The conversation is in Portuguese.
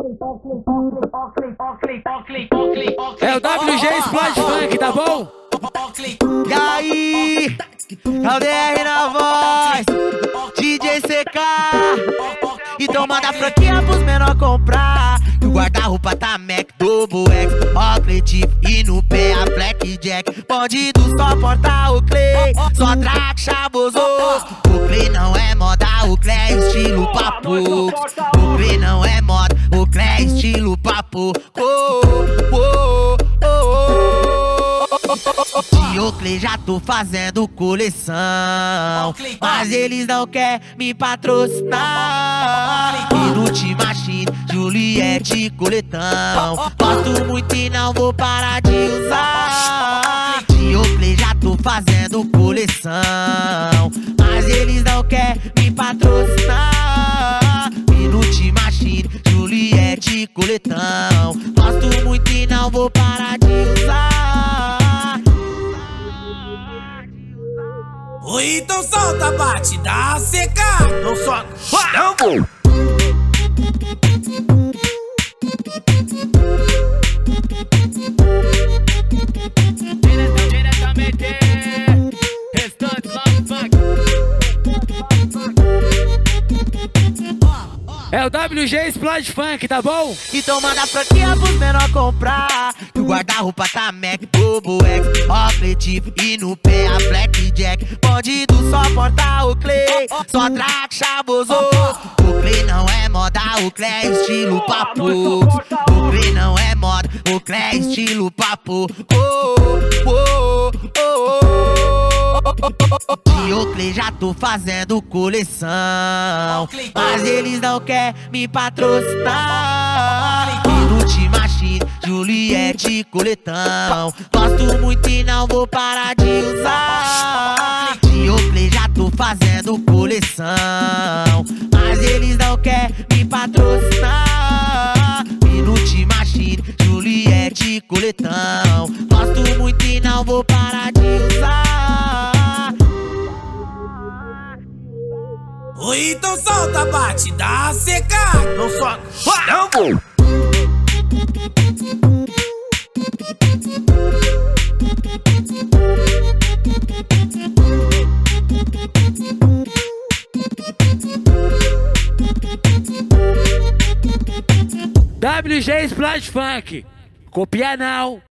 É o WG Explode Funk, tá bom? E aí, é o DR na voz, DJ CK. Então manda a franquia pros menor comprar. E o guarda-roupa tá Mac, Double X, Ocletif e no pé a Blackjack. Bandido só porta o Clay, só track chaboso. O Clay não é moda, o Clay é estilo papo. O Clay não é moda, o Clay é estilo papo. Dioclei, já tô fazendo coleção, mas eles não querem me patrocinar. Minute Machine, Juliette, coletão. Gosto muito e não vou parar de usar. Dioclei, já tô fazendo coleção, mas eles não querem me patrocinar. Minute Machine, Juliette, coletão. Gosto muito e não vou parar de usar. Oi, então solta, bate, dá CK. Não soca, não vou. Diretamente, restante Love Funk. É o WG Explode Funk, tá bom? Então manda a franquia pros menor comprar. E o guarda-roupa tá Mac, Double X, Ocletif e no pé a Blackjack. Bandido só porta o Clay, só track chaboso. O Clay não é moda, o Clay é estilo papo. O Clay não é moda, o Clay é estilo papo. Dioclei, já tô fazendo coleção, mas eles não querem me patrocinar. Minute Machine, Juliette, coletão. Gosto muito e não vou parar de usar. Dioclei, já tô fazendo coleção, mas eles não querem me patrocinar. Minute Machine, Juliette, coletão. Gosto muito e não vou parar de usar. Oi, então solta, bate, dá CK. Não soca, não vou. WG Explode Funk. Copia não.